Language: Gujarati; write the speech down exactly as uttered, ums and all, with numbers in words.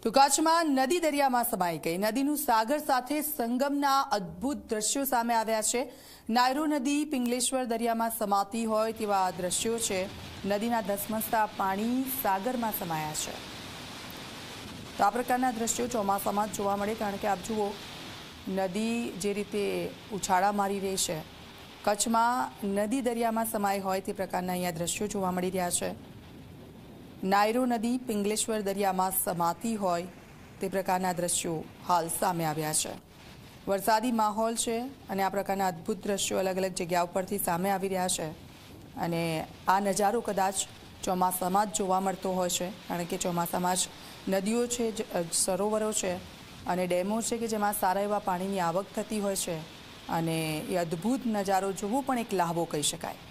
તો કચ્છમાં નદી દરિયામાં સમાઈ ગઈ. નદીનું સાગર સાથે સંગમના અદ્ભુત દ્રશ્યો સામે આવ્યા છે. નાયરુ નદી પિંગલેશ્વર દરિયામાં સમાતી હોય તેવા આ દ્રશ્યો છે. નદીના ધસમસતા પાણી સાગરમાં સમાયા છે. તો આ પ્રકારના દ્રશ્યો ચોમાસામાં જ જોવા મળે, કારણ કે આપ જુઓ નદી જે રીતે ઉછાળા મારી રહી છે. કચ્છમાં નદી દરિયામાં સમાઈ હોય તે પ્રકારના અહીંયા દ્રશ્યો જોવા મળી રહ્યા છે. નાયરુ નદી પિંગલેશ્વર દરિયામાં સમાતી હોય તે પ્રકારના દ્રશ્યો હાલ સામે આવ્યા છે. વરસાદી માહોલ છે અને આ પ્રકારના અદ્ભુત દ્રશ્યો અલગ અલગ જગ્યાઓ પરથી સામે આવી રહ્યા છે. અને આ નજારો કદાચ ચોમાસામાં જ જોવા મળતો હોય છે, કારણ કે ચોમાસામાં જ નદીઓ છે, સરોવરો છે અને ડેમો છે કે જેમાં સારા એવા પાણીની આવક થતી હોય છે. અને એ અદ્ભુત નજારો જોવો પણ એક લહાવો કહી શકાય.